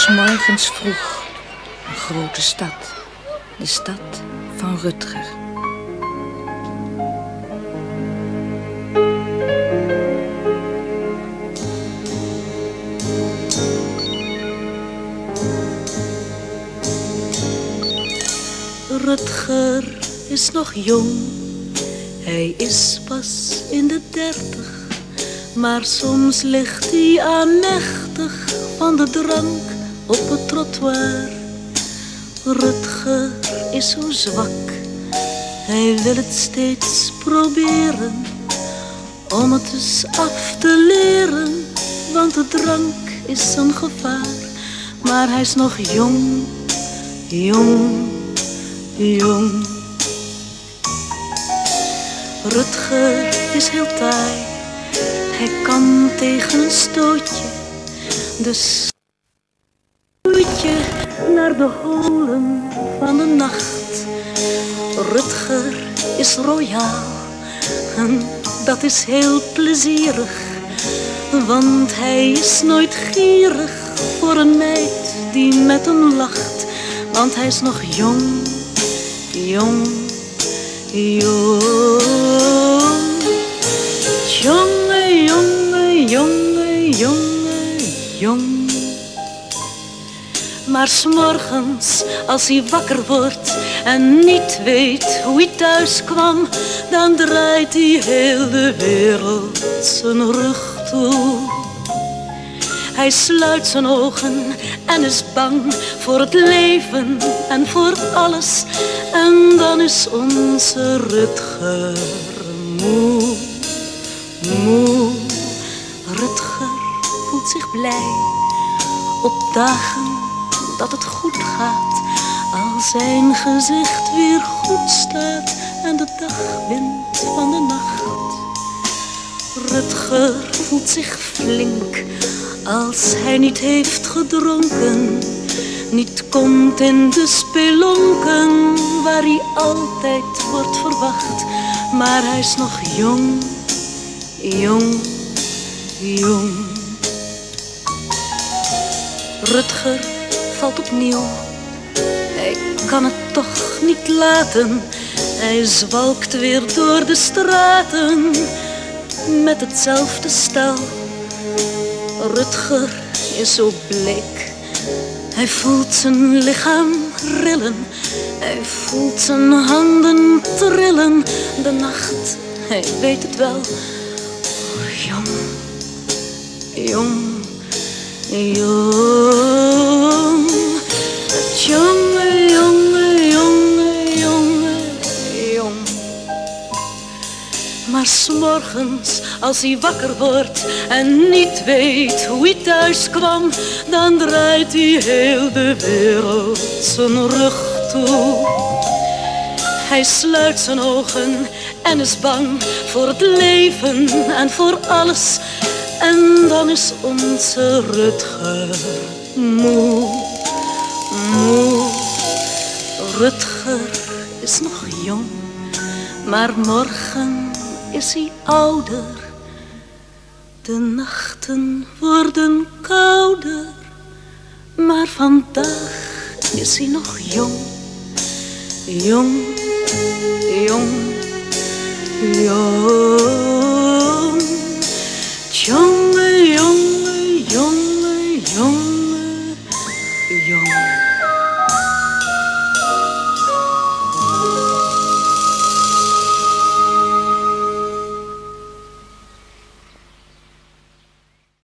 'Morgens vroeg, een grote stad, de stad van Rutger. Rutger is nog jong, hij is pas in de 30, maar soms ligt hij aanmächtig van de drank op het trottoir. Rutger is zo zwak, hij wil het steeds proberen, om het eens af te leren, want de drank is een gevaar. Maar hij is nog jong, jong, jong. Rutger is heel taai, hij kan tegen een stootje, dus stootje naar de holen van de nacht. Rutger is royaal en dat is heel plezierig, want hij is nooit gierig voor een meid die met hem lacht. Want hij is nog jong, jong, jong. Jonge, jonge, jonge, jonge, jong. Maar 's morgens als hij wakker wordt en niet weet hoe hij thuis kwam, dan draait hij heel de wereld zijn rug toe. Hij sluit zijn ogen en is bang voor het leven en voor alles. En dan is onze Rutger moe, moe. Rutger voelt zich blij op dagen dat het goed gaat, als zijn gezicht weer goed staat en de dag wint van de nacht. Rutger voelt zich flink als hij niet heeft gedronken, niet komt in de spelonken waar hij altijd wordt verwacht. Maar hij is nog jong, jong, jong. Rutger valt opnieuw, hij kan het toch niet laten. Hij zwalkt weer door de straten met hetzelfde stel. Rutger is zo bleek, hij voelt zijn lichaam rillen, hij voelt zijn handen trillen. De nacht, hij weet het wel, jong, jong, jong. Het jonge, jonge, jonge, jonge, jong. Maar 's morgens als hij wakker wordt en niet weet hoe hij thuis kwam, dan draait hij heel de wereld zijn rug toe. Hij sluit zijn ogen en is bang voor het leven en voor alles. En dan is onze Rutger moe, moe. Rutger is nog jong, maar morgen is hij ouder. De nachten worden kouder, maar vandaag is hij nog jong, jong, jong, jong. Jonge, jonge, jonge, jonge, jong.